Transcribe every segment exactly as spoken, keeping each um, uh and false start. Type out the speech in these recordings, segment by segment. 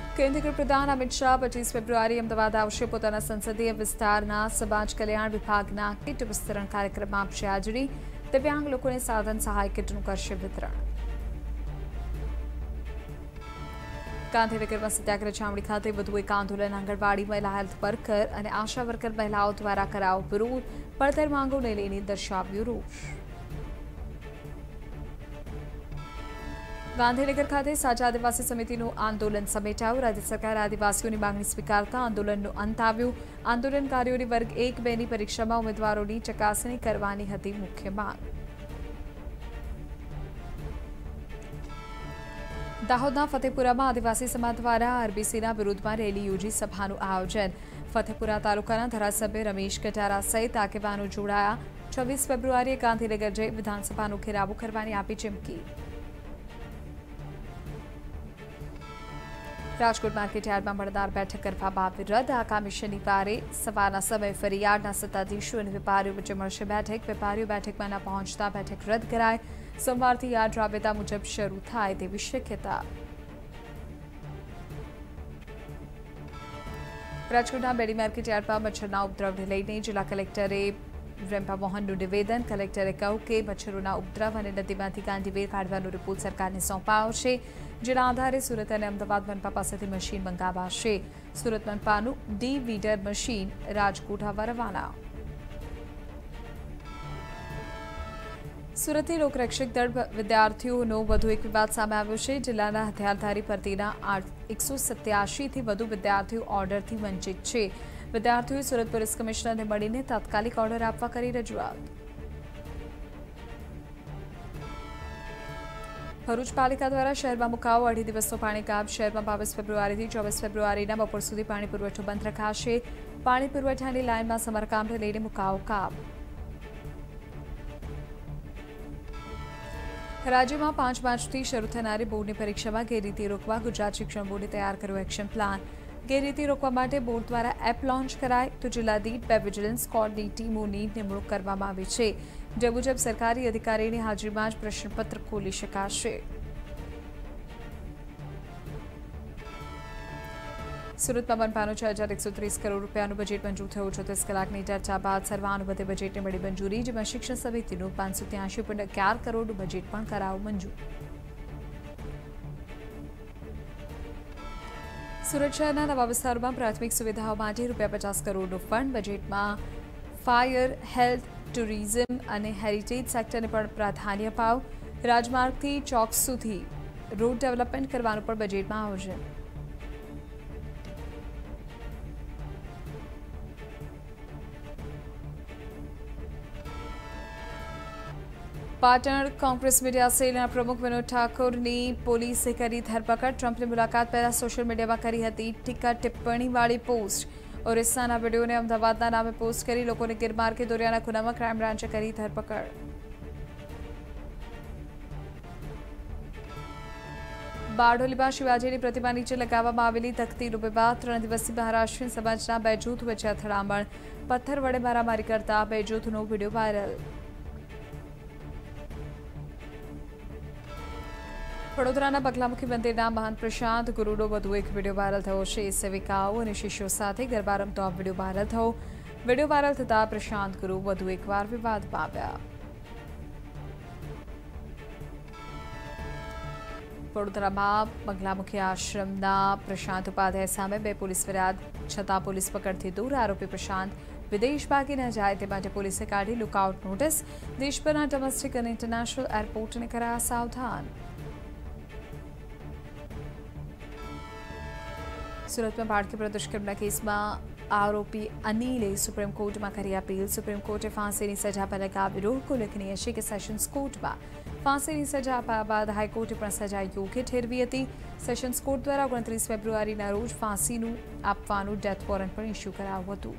કેન્દ્રીય ગૃહપ્રધાન અમિત શાહ પચીસ ફેબ્રુઆરી અમદાવાદ આવશે. પોતાના સંસદીય વિસ્તારના સમાજ કલ્યાણ વિભાગના કિટ વિસ્તરણ કાર્યક્રમમાં આપશે હાજરી. દિવ્યાંગ લોકોને સાધન સહાય કિટનું કરશે વિતરણ. ગાંધીનગરમાં સત્યાગ્રહ છાવણી ખાતે વધુ એક આંદોલન. આંગણવાડી મહિલા હેલ્થ વર્કર અને આશા વર્કર મહિલાઓ દ્વારા કરાયો વિરોધ. પડતર માંગોને લઈને દર્શાવ્યો રોષ. ગાંધીનગર ખાતે સાચા આદિવાસી સમિતિનું આંદોલન સમેટાયું. રાજ્ય સરકાર આદિવાસીઓની માંગણી સ્વીકારતા આંદોલનનો અંત આવ્યો. આંદોલનકારીઓની વર્ગ એક બેની પરીક્ષામાં ઉમેદવારોની ચકાસણી કરવાની હતી મુખ્ય માંગ. દાહોદના ફતેપુરામાં આદિવાસી સમાજ દ્વારા આરબીસીના વિરોધમાં રેલી યોજી સભાનું આયોજન. ફતેપુરા તાલુકાના ધારાસભ્ય રમેશ કટારા સહિત આગેવાનો જોડાયા. છવ્વીસ ફેબ્રુઆરીએ ગાંધીનગર જઈ વિધાનસભાનો ઘેરાવો કરવાની આપી ચીમકી. રાજકોટ માર્કેટ યાર્ડમાં મળનાર બેઠક કરવામાં આવી રદ. આગામી શનિવારે સવારના સમયે ફરિયાદના સત્તાધીશો અને વેપારીઓ વચ્ચે મળશે બેઠક. વેપારીઓ બેઠકમાં ન પહોંચતા બેઠક રદ કરાય. સોમવારથી યાર્ડ રાબેતા મુજબ શરૂ થાય તેવી શક્યતા. રાજકોટના બેડી માર્કેટ યાર્ડમાં મચ્છરના ઉપદ્રવને લઈને જિલ્લા કલેક્ટરે રેમ્પા મોહનનું નિવેદન. કલેક્ટરે કહ્યું કે મચ્છરોના ઉપદ્રવ અને નદીમાંથી ગાંડીવેર કાઢવાનો રિપોર્ટ સરકારને સોંપાયો છે, જેના આધારે સુરત અને અમદાવાદ મનપા પાસેથી મશીન મંગાવાશે. સુરત મનપાનું ડી વીડર મશીન રાજકોટ આવવા રવાના. સુરતથી લોકરક્ષક દળ વિદ્યાર્થીઓનો વધુ એક વિવાદ સામે આવ્યો છે. જિલ્લાના હથિયારધારી ભરતીના એકસો સત્યાસીથી વધુ વિદ્યાર્થીઓ ઓર્ડરથી વંચિત છે. વિદ્યાર્થીઓએ સુરત પોલીસ કમિશનરને મળીને તાત્કાલિક ઓર્ડર આપવા કરી રજૂઆત. ભરૂચ પાલિકા દ્વારા શહેરમાં મુકાવો અઢી દિવસનો પાણી કાપ. શહેરમાં બાવીસ ફેબ્રુઆરીથી ચોવીસ ફેબ્રુઆરીના બપોર સુધી પાણી પુરવઠો બંધ રખાશે. પાણી પુરવઠાની લાઇનમાં સમારકામને લઈને મુકાવો કાપ. રાજ્યમાં પાંચ માર્ચથી શરૂ થનારી બોર્ડની પરીક્ષામાં ગેરરીતિ રોકવા ગુજરાત શિક્ષણ બોર્ડે તૈયાર કર્યો એક્શન પ્લાન. ગેરરીતિ રોકવા માટે બોર્ડ દ્વારા એપ લોન્ચ કરાય તો જિલ્લા દીઠ બે વિજિલન્સ સ્ક્વોડની ટીમોની નિમણૂક કરવામાં આવી છે. જે મુજબ સરકારી અધિકારીની હાજરીમાં જ પ્રશ્નપત્ર ખોલી શકાશે. સુરતમાં મનપાનું છ હજાર એકસો ત્રીસ કરોડ રૂપિયાનું બજેટ મંજૂર થયું. ચોત્રીસ કલાકની ચર્ચા બાદ સર્વાનુમતે બજેટને મળી મંજૂરી. જેમાં શિક્ષણ સમિતિનું પાંચસો ત્યાંશી પોઈન્ટ અગિયાર કરોડનું બજેટ પણ કરાયું મંજૂર. સુરત શહેરના નવા વિસ્તારોમાં પ્રાથમિક સુવિધાઓ માટે રૂપિયા પચાસ કરોડનું ફંડ. બજેટમાં ફાયર, હેલ્થ, ટુરિઝમ અને હેરિટેજ સેક્ટરને પણ પ્રાધાન્ય અપાવ. રાજમાર્ગથી ચોક સુધી રોડ ડેવલપમેન્ટ કરવાનું પણ બજેટમાં આયોજન. પાટણ કોંગ્રેસ મીડિયા સેલના પ્રમુખ વિનોદ ઠાકોરની પોલીસે કરી ધરપકડ. ટ્રમ્પની મુલાકાત પહેલા સોશિયલ મીડિયામાં કરી હતી ટીકા ટિપ્પણીવાળી પોસ્ટ. ઓરિસ્સાના વિડીયોને અમદાવાદના નામે પોસ્ટ કરી લોકોને ગેરમાર્ગે દોર્યાના ગુનામાં ક્રાઇમ બ્રાન્ચે કરી ધરપકડ. બારડોલીમાં શિવાજીની પ્રતિમા નીચે લગાવવામાં આવેલી તખ્તીનો વિવાદ. ત્રણ દિવસથી મહારાષ્ટ્રીયન સમાજના બે જૂથ વચ્ચે અથડામણ. પથ્થર વડે મારામારી કરતા બે જૂથનો વિડીયો વાયરલ. વડોદરાના બગલામુખી મંદિરના મહંત પ્રશાંત ગુરુનો વધુ એક વિડીયો વાયરલ થયો છે. સેવિકાઓ અને શિષ્યો સાથે ગરબા રમતો આ વિડીયો વાયરલ થયો. વિડીયો વાયરલ થતા પ્રશાંત ગુરુ વધુ એકવાર વિવાદમાં આવ્યા. વડોદરામાં બગલામુખી આશ્રમના પ્રશાંત ઉપાધ્યાય સામે બે પોલીસ ફરિયાદ છતાં પોલીસ પકડથી દૂર. આરોપી પ્રશાંત વિદેશ ભાગી ન જાય તે માટે પોલીસે કાઢી લુકઆઉટ નોટિસ. દેશભરના ડોમેસ્ટિક અને ઇન્ટરનેશનલ એરપોર્ટને કરાયા સાવધાન. સુરતમાં બાળકી પર દુષ્કર્મના કેસમાં આરોપી અનિલે સુપ્રીમ કોર્ટમાં કરી અપીલ. સુપ્રીમ કોર્ટે ફાંસીની સજા પર લગાવી રોક. ઉલ્લેખનીય છે કે સેશન્સ કોર્ટમાં ફાંસીની સજા અપાયા બાદ હાઈકોર્ટે પણ સજા યોગ્ય ઠેરવી હતી. સેશન્સ કોર્ટ દ્વારા ઓગણત્રીસ ફેબ્રુઆરીના રોજ ફાંસીનું આપવાનું ડેથ વોરંટ પણ ઇસ્યુ કરાયું હતું.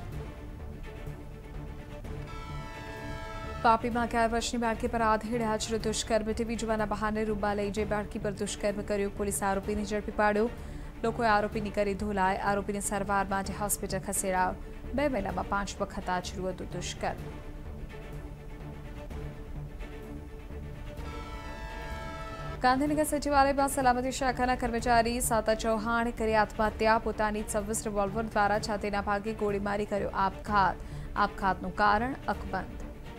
વાપીમાં અગિયાર વર્ષની બાળકી પર આધેડ હાજર દુષ્કર્મ. ટીવી જોવાના બહાને રૂમમાં લઈ જઈ બાળકી પર દુષ્કર્મ કર્યું. પોલીસે આરોપીને ઝડપી પાડ્યો. લોકોએ આરોપીની કરી ધોલાઈ. આરોપીને સારવાર માટે હોસ્પિટલ ખસેડાયો. બે મહિનામાં પાંચ વખત આચર્યું હતું દુષ્કર્મ. ગાંધીનગર સચિવાલયમાં સલામતી શાખાના કર્મચારી સાતા ચૌહાણે કરી આત્મહત્યા. પોતાની છવ્વીસ રિવોલ્વર દ્વારા છાતીના ભાગે ગોળી મારી કર્યો આપઘાત. આપઘાતનું કારણ અકબંધ.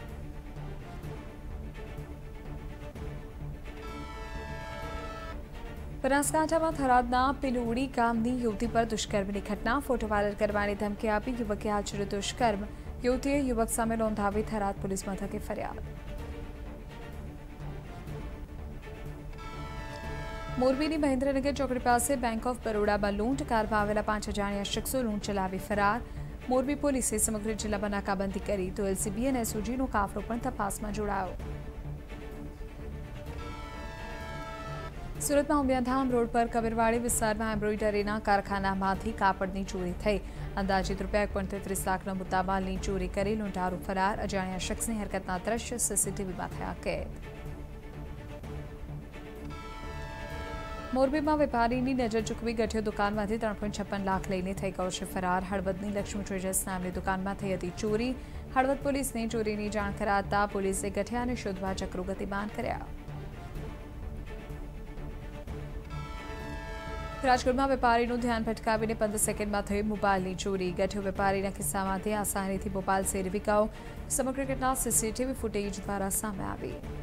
બનાસકાંઠામાં થરાદના પિલુડી ગામની યુવતી પર દુષ્કર્મની ઘટના. ફોટો વાયરલ કરવાની ધમકી આપી યુવકે આચર્યું દુષ્કર્મ. યુવતીએ યુવક સામે નોંધાવી થરાદ પોલીસ મથકે ફરિયાદ. મોરબીની મહેન્દ્રનગર ચોકડી પાસે બેંક ઓફ બરોડામાં લૂંટ. કારમાં આવેલા પાંચ અજાણ્યા શખ્સો લૂંટ ચલાવી ફરાર. મોરબી પોલીસે સમગ્ર જિલ્લામાં નાકાબંધી કરી તો એલસીબી અને એસઓજીનો કાફલો પણ તપાસમાં જોડાયો. સુરતમાં ઉમિયાધામ રોડ પર કબીરવાડી વિસ્તારમાં એમ્બ્રોઇડરીના કારખાનામાંથી કાપડની ચોરી થઈ. અંદાજિત રૂપિયા એક પોઈન્ટ તેત્રીસ લાખના મુદ્દામાલની ચોરી કરી લૂંટારૂ ફરાર. અજાણ્યા શખ્સની હરકતના દ્રશ્ય સીસીટીવીમાં થયા કેદ. મોરબીમાં વેપારીની નજર ચૂકવી ગઠિયો દુકાનમાંથી ત્રણ પોઈન્ટ છપ્પન લાખ લઈને થઈ ગયો છે ફરાર. હળવદની લક્ષ્મી ટ્રેડર્સ નામની દુકાનમાં થઈ હતી ચોરી. હળવદ પોલીસને ચોરીની જાણ કરાતા પોલીસે ગઠિયાને શોધવા ચક્રો ગતિમાન કર્યા. રાજકોટમાં વેપારીનું ધ્યાન ભટકાવીને પંદર સેકન્ડમાં થઈ મોબાઈલની ચોરી. ગઠિયો વેપારીના ખિસ્સામાંથી આસાનીથી મોબાઈલ સેરવી ગયો. સમગ્ર ઘટના સીસીટીવી ફૂટેજ દ્વારા સામે આવી.